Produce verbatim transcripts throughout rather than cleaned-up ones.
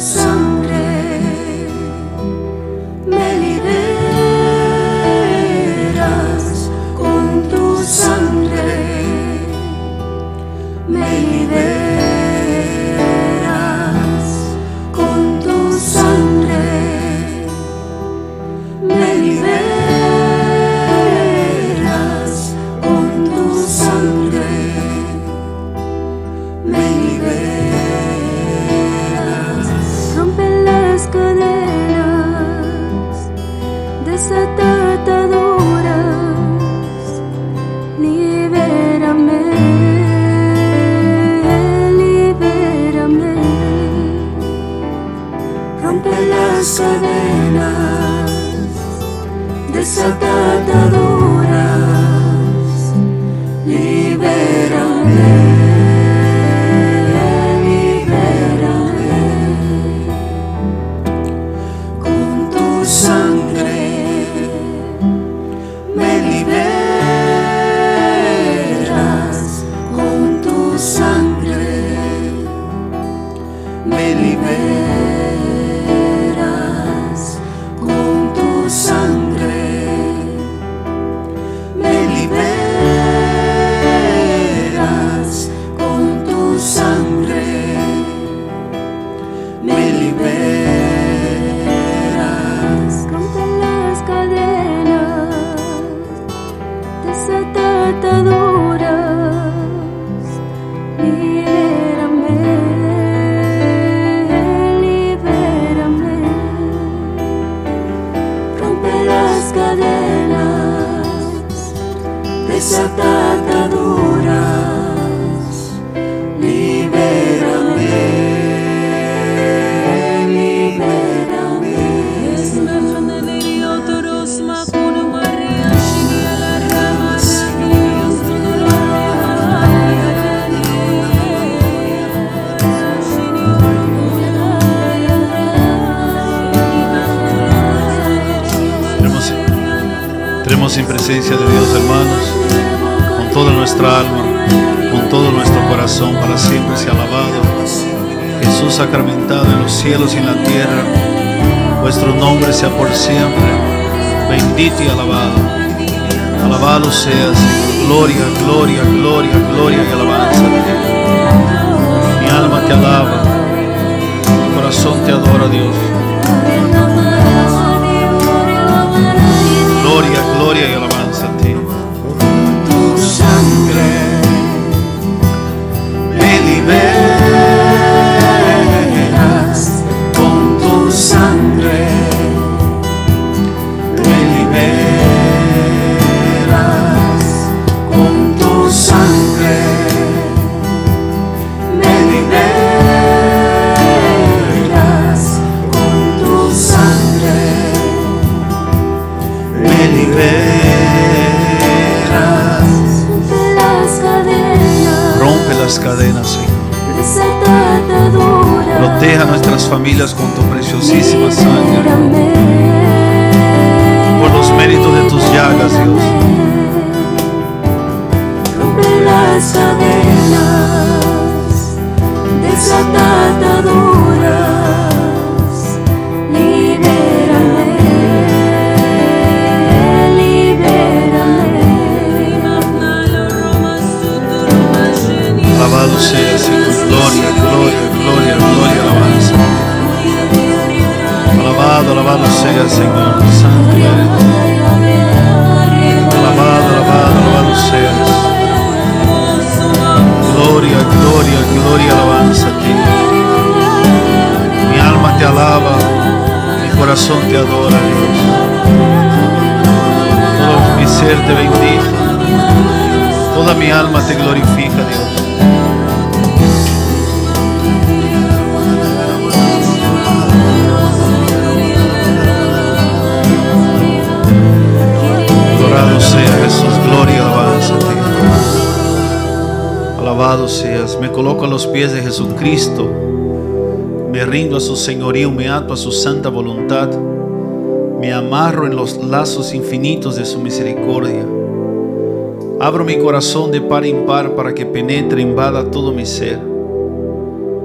En presencia de Dios, hermanos, con toda nuestra alma, con todo nuestro corazón, para siempre sea alabado Jesús sacramentado en los cielos y en la tierra. Vuestro nombre sea por siempre bendito y alabado. Alabado seas, gloria, gloria, gloria, gloria y alabanza a ti. Mi alma te alaba, mi corazón te adora, Dios. Gloria, gloria y alabanza a ti. Tu sangre me liberas, con tu sangre me liberas, con tu sangre me liberas, con tu sangre me liberas. Rompe las cadenas, Rompe las cadenas, Señor. desata ataduras, Proteja a nuestras familias con tu preciosísima sangre. libérame, Por los méritos de tus llagas, Dios. rompe las cadenas, desata ataduras, libérame, libérame. Alabado sea, Señor. Gloria, gloria, gloria, gloria, alabanza. Alabado, alabado sea, Señor. Santo eres. Alabado, alabado, alabado seas. Gloria, gloria, gloria, alabanza a ti. Mi alma te alaba, mi corazón te adora, Dios. Todo mi ser te bendice, toda mi alma te glorifica, Dios. Alabado sea Jesús, gloria y alabanza a ti. Alabado seas. Me coloco a los pies de Jesucristo, me rindo a su señorío, me ato a su santa voluntad, me amarro en los lazos infinitos de su misericordia. Abro mi corazón de par en par para que penetre, invada todo mi ser.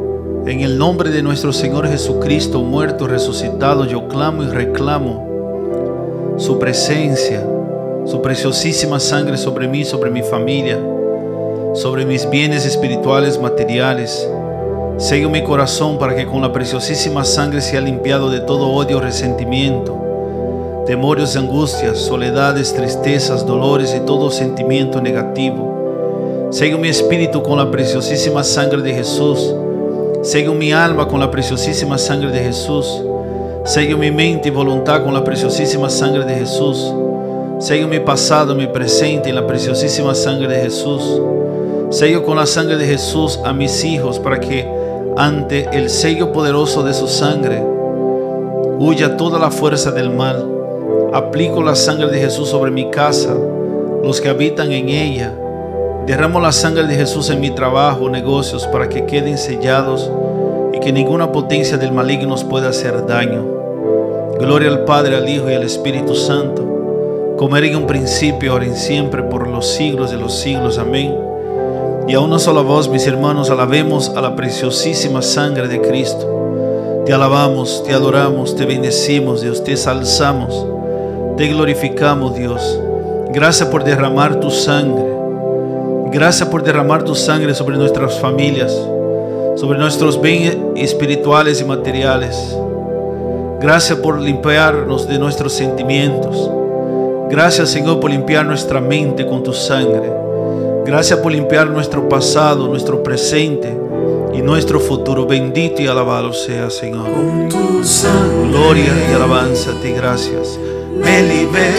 En el nombre de nuestro Señor Jesucristo, muerto, resucitado, yo clamo y reclamo su presencia, su preciosísima sangre sobre mí, sobre mi familia, sobre mis bienes espirituales, materiales. Sello mi corazón para que con la preciosísima sangre sea limpiado de todo odio, resentimiento, temores, angustias, soledades, tristezas, dolores y todo sentimiento negativo. Sello mi espíritu con la preciosísima sangre de Jesús. Sello mi alma con la preciosísima sangre de Jesús. Sello mi mente y voluntad con la preciosísima sangre de Jesús. Sello mi pasado, mi presente en la preciosísima sangre de Jesús. Sello con la sangre de Jesús a mis hijos para que ante el sello poderoso de su sangre huya toda la fuerza del mal. Aplico la sangre de Jesús sobre mi casa, los que habitan en ella. Derramo la sangre de Jesús en mi trabajo, negocios, para que queden sellados y que ninguna potencia del maligno nos pueda hacer daño. Gloria al Padre, al Hijo y al Espíritu Santo, como era en un principio, ahora y siempre, por los siglos de los siglos. Amén. Y a una sola voz, mis hermanos, alabemos a la preciosísima sangre de Cristo. Te alabamos, te adoramos, te bendecimos, Dios, te exalzamos, te glorificamos, Dios. Gracias por derramar tu sangre. Gracias por derramar tu sangre sobre nuestras familias, sobre nuestros bienes espirituales y materiales. Gracias por limpiarnos de nuestros sentimientos. Gracias, Señor, por limpiar nuestra mente con tu sangre. Gracias por limpiar nuestro pasado, nuestro presente y nuestro futuro. Bendito y alabado sea, Señor. Con tu sangre Gloria y alabanza a ti, gracias. me liberas.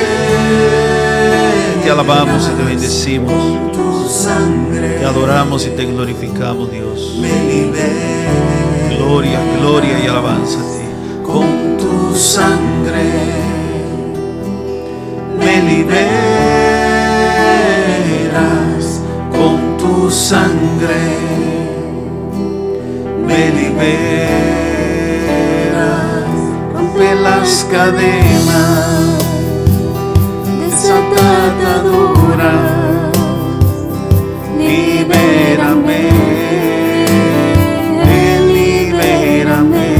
Te alabamos y te bendecimos. Con tu sangre Te adoramos y te glorificamos, Dios. me liberas. Gloria, gloria y alabanza a ti. Con tu sangre me liberas. Con tu sangre me liberas. Rompe las cadenas, desata ataduras, libérame, libérame.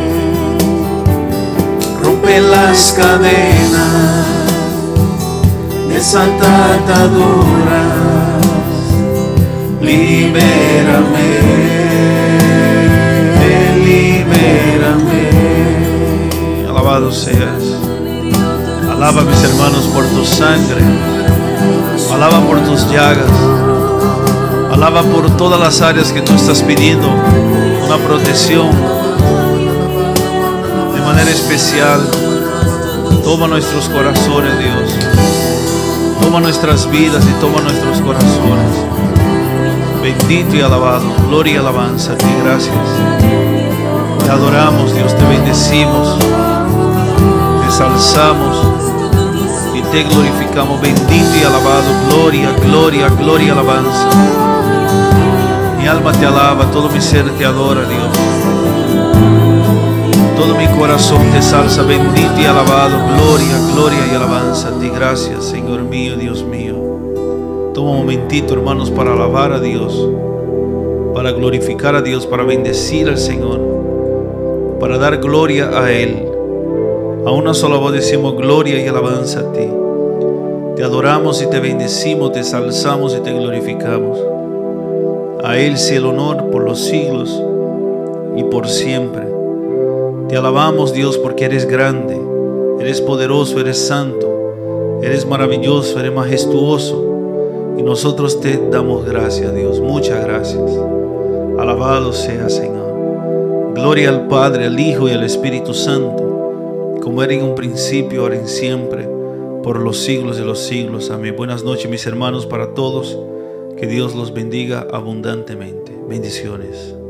Rompe las cadenas, desata ataduras, libérame, libérame. Alabado seas. Alaba, mis hermanos, por tu sangre. Alaba por tus llagas. Alaba por todas las áreas que tú estás pidiendo una protección de manera especial. Toma nuestros corazones, Dios. Toma nuestras vidas y toma nuestros corazones. Bendito y alabado. Gloria y alabanza a ti. Gracias. Te adoramos, Dios. Te bendecimos. Te exalzamos y te glorificamos. Bendito y alabado. Gloria, gloria, gloria y alabanza. Mi alma te alaba, todo mi ser te adora, Dios. Todo mi corazón te salsa, bendito y alabado. Gloria, gloria y alabanza a ti. Gracias, Señor mío, Dios mío. Toma un momentito, hermanos, para alabar a Dios, para glorificar a Dios, para bendecir al Señor, para dar gloria a Él. A una sola voz decimos gloria y alabanza a ti. Te adoramos y te bendecimos, te exalzamos y te glorificamos. A Él sea el honor por los siglos y por siempre. Te alabamos, Dios, porque eres grande, eres poderoso, eres santo, eres maravilloso, eres majestuoso. Y nosotros te damos gracias, Dios. Muchas gracias. Alabado sea, Señor. Gloria al Padre, al Hijo y al Espíritu Santo, como era en un principio, ahora y siempre, por los siglos de los siglos. Amén. Buenas noches, mis hermanos, para todos. Que Dios los bendiga abundantemente. Bendiciones.